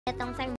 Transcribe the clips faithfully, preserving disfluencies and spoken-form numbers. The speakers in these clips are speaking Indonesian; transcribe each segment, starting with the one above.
tongseng.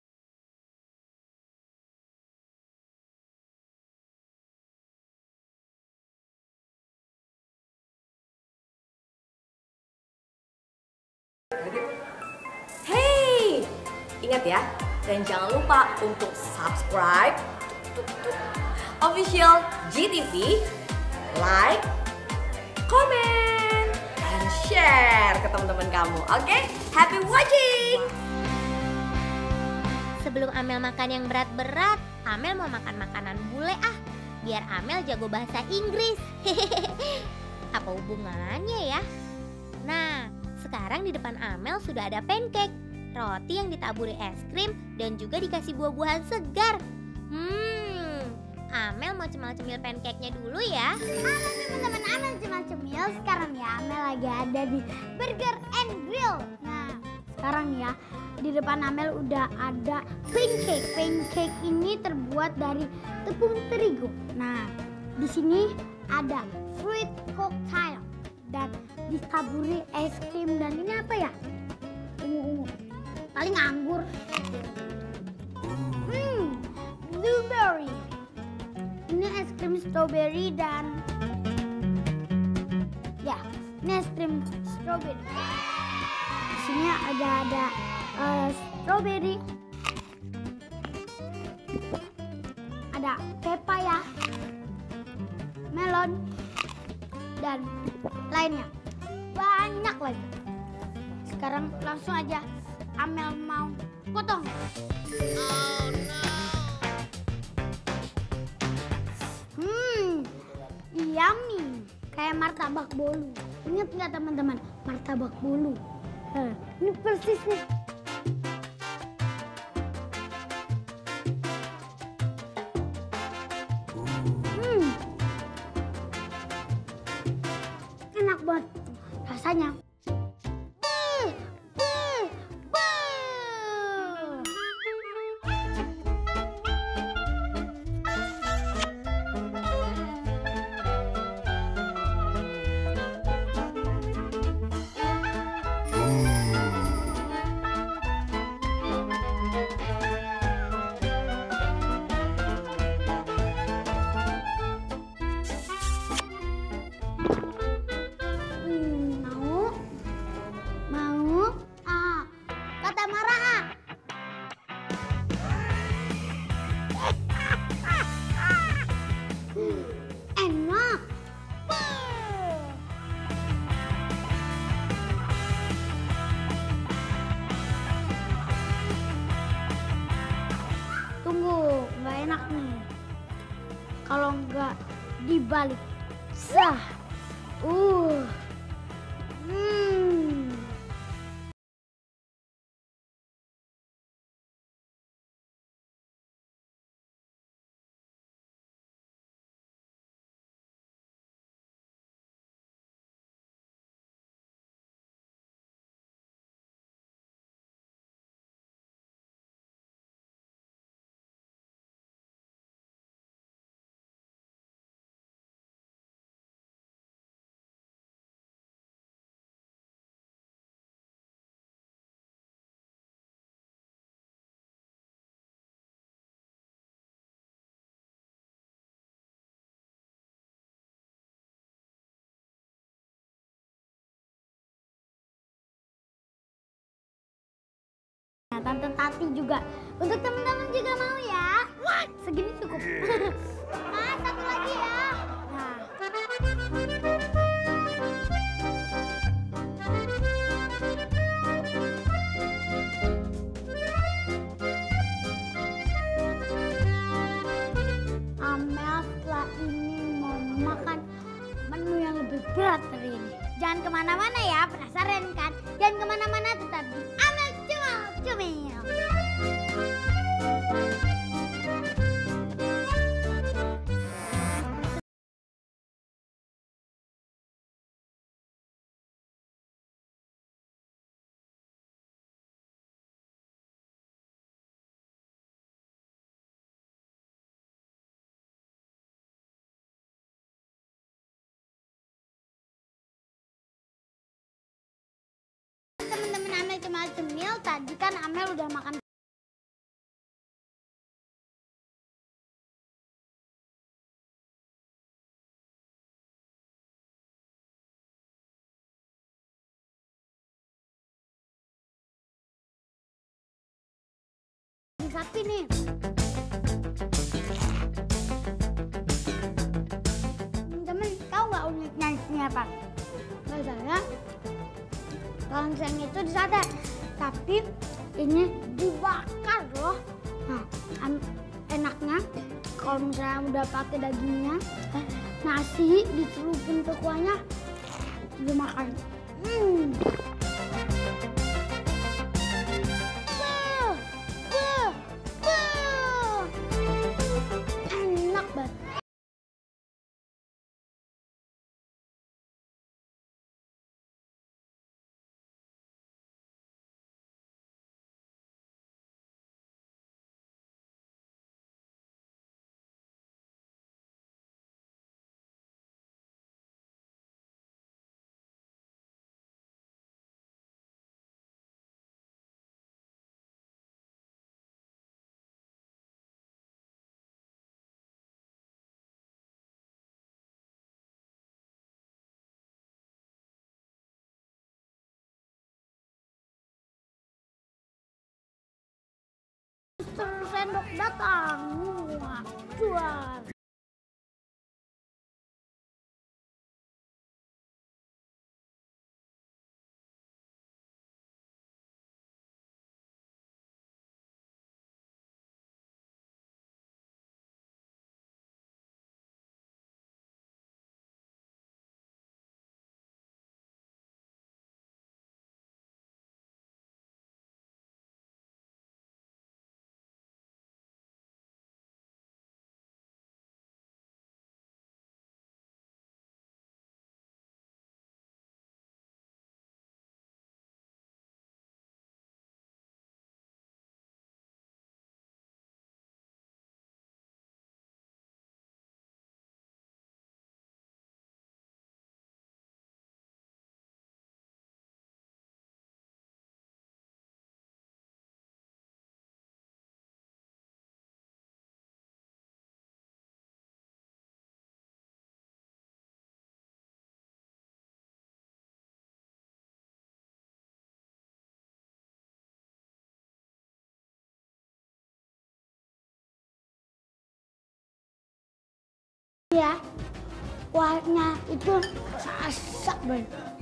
Hey, ingat ya, dan jangan lupa untuk subscribe official G T V, like, comment, and share ke teman-teman kamu. Oke, happy watching. Sebelum Amel makan yang berat-berat, Amel mau makan makanan bule ah, biar Amel jago bahasa Inggris. Apa hubungannya ya? Nah, sekarang di depan Amel sudah ada pancake, roti yang ditaburi es krim, dan juga dikasih buah-buahan segar. Hmm, Amel mau cemil-cemil pancake-nya dulu ya. Halo teman-teman, Amel cemil-cemil. Sekarang ya Amel lagi ada di Burger and Grill. Nah, sekarang ya di depan Amel udah ada pancake. Pancake ini terbuat dari tepung terigu. Nah, di sini ada fruit cocktail dan ditaburi es krim, dan ini apa ya? Ungu-ungu. Paling anggur. Hmm, blueberry. Ini es krim strawberry dan ya, ini es krim strawberry. Di sini ada ada uh, strawberry, ada pepaya, melon, dan lainnya. Banyak lagi. Sekarang langsung aja Amel mau potong. Oh no. Hmm, yummy. Kayak martabak bolu. Ingat nggak teman-teman, martabak bolu? Hah, ini persis nih. Hmm, enak banget rasanya. Buh, buh, buh. Hmm, mau? Mau? Ah, kata marah ah. Enak. Buh. Tunggu, nggak enak nih. Kalau nggak dibalik, sah. Uh. Hmm. Nah, Tante Tati juga. Untuk teman-teman juga mau ya. What? Segini cukup. Ah, satu lagi ya. Nah. Amel setelah ini mau makan menu yang lebih berat hari ini. Jangan kemana-mana ya, penasaran kan? Jangan kemana-mana, tetap di Amel Cemil Cemil. cemil-cemil, tadi kan Amel udah makan. Di sapi nih. Temen-temen, tahu nggak uniknya ini apa? Biasanya tongseng itu di sate, tapi ini dibakar loh. Nah, enaknya kalau misalnya udah pakai dagingnya, eh, nasi dicelupin ke kuahnya, dimakan. Hmm. Beuh, beuh, beuh. Enak banget. Terus sendok datang, wah, jual. Ya, kuahnya itu sasak banget.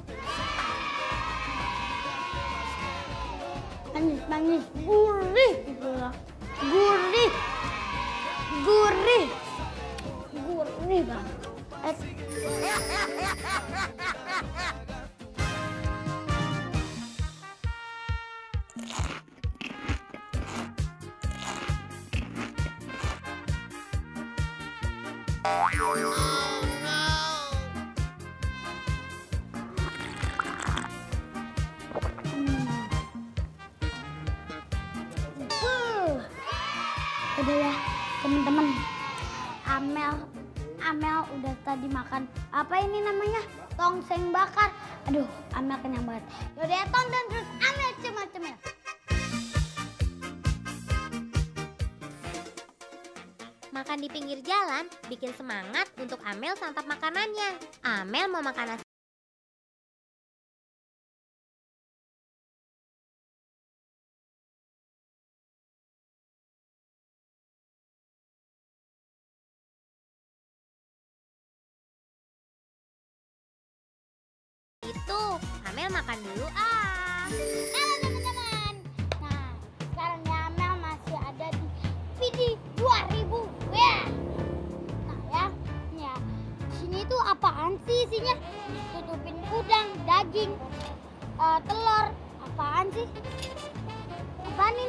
Manis-manis, gurih gitu loh. Gurih, gurih, gurih banget. Udah ya teman-teman, Amel Amel udah tadi makan apa ini namanya, tongseng bakar. Aduh, Amel kenyang banget. Yaudah ya, tonton terus Amel cemil-cemil. Makan di pinggir jalan bikin semangat untuk Amel santap makanannya. Amel mau makan nasi itu. Amel makan dulu ah. Halo teman-teman. Nah, sekarang ya Amel masih ada di V D dua ribu. Ya. Nah ya, ini ya. Sini tuh apaan sih isinya? Tutupin udang, daging, uh, telur. Apaan sih? Apaan ini?